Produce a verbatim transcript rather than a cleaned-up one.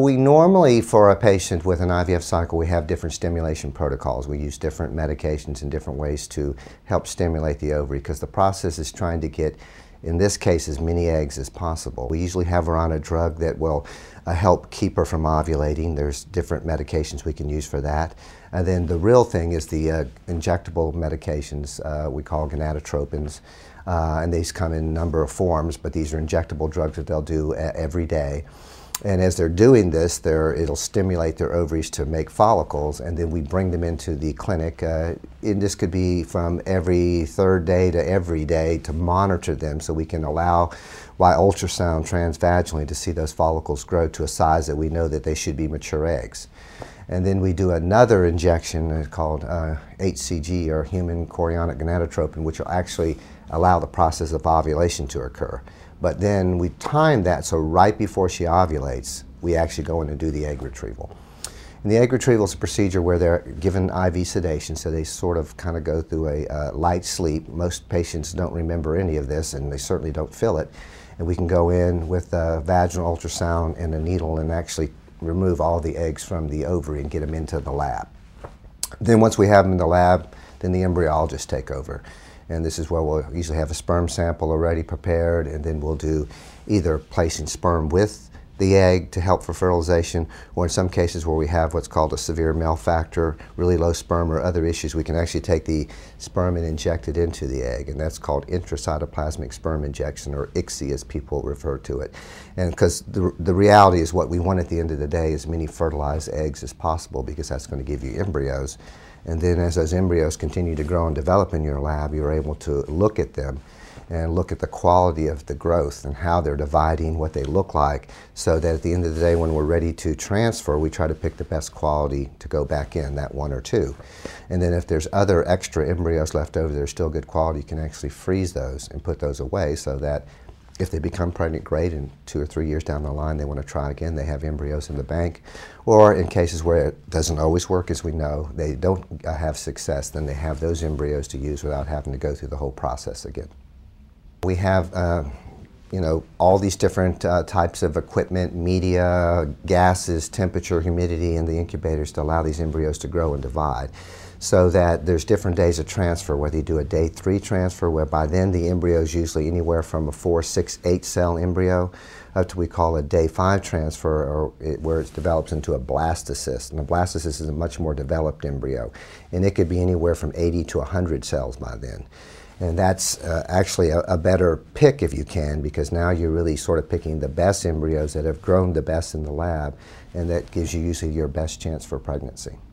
We normally, for a patient with an I V F cycle, we have different stimulation protocols. We use different medications and different ways to help stimulate the ovary because the process is trying to get, in this case, as many eggs as possible. We usually have her on a drug that will uh, help keep her from ovulating. There's different medications we can use for that. And then the real thing is the uh, injectable medications uh, we call gonadotropins. Uh, and these come in a number of forms, but these are injectable drugs that they'll do uh, every day. And as they're doing this, they're, it'll stimulate their ovaries to make follicles, and then we bring them into the clinic. Uh, and this could be from every third day to every day to monitor them so we can allow, by ultrasound transvaginally, to see those follicles grow to a size that we know that they should be mature eggs. And then we do another injection called uh, H C G, or human chorionic gonadotropin, which will actually allow the process of ovulation to occur. But then we time that so right before she ovulates, we actually go in and do the egg retrieval. And the egg retrieval is a procedure where they're given I V sedation, so they sort of kind of go through a uh, light sleep. Most patients don't remember any of this, and they certainly don't feel it. And we can go in with a vaginal ultrasound and a needle and actually remove all the eggs from the ovary and get them into the lab. Then once we have them in the lab, then the embryologists take over. And this is where we'll usually have a sperm sample already prepared, and then we'll do either placing sperm with the egg to help for fertilization, or in some cases where we have what's called a severe male factor, really low sperm, or other issues, we can actually take the sperm and inject it into the egg, and that's called intracytoplasmic sperm injection, or I C S I as people refer to it. And because the, the reality is what we want at the end of the day is as many fertilized eggs as possible, because that's going to give you embryos. And then as those embryos continue to grow and develop in your lab, you're able to look at them and look at the quality of the growth and how they're dividing, what they look like, so that at the end of the day when we're ready to transfer, we try to pick the best quality to go back in, that one or two. And then if there's other extra embryos left over that are still good quality, you can actually freeze those and put those away so that if they become pregnant, great, and two or three years down the line they want to try again, they have embryos in the bank. Or in cases where it doesn't always work, as we know, they don't uh, have success, then they have those embryos to use without having to go through the whole process again. We have uh, you know, all these different uh, types of equipment, media, gases, temperature, humidity in the incubators to allow these embryos to grow and divide. So that there's different days of transfer, whether you do a day three transfer, where by then the embryo is usually anywhere from a four, six, eight cell embryo, up to we call a day five transfer, or it, where it develops into a blastocyst. And a blastocyst is a much more developed embryo, and it could be anywhere from eighty to one hundred cells by then. And that's uh, actually a, a better pick if you can, because now you're really sort of picking the best embryos that have grown the best in the lab, and that gives you usually your best chance for pregnancy.